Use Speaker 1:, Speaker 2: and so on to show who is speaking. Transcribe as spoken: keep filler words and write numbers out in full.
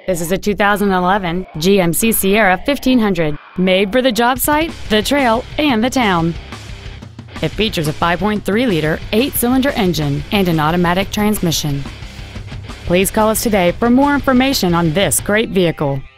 Speaker 1: This is a two thousand eleven G M C Sierra fifteen hundred, made for the job site, the trail, and the town. It features a five point three liter eight-cylinder engine and an automatic transmission. Please call us today for more information on this great vehicle.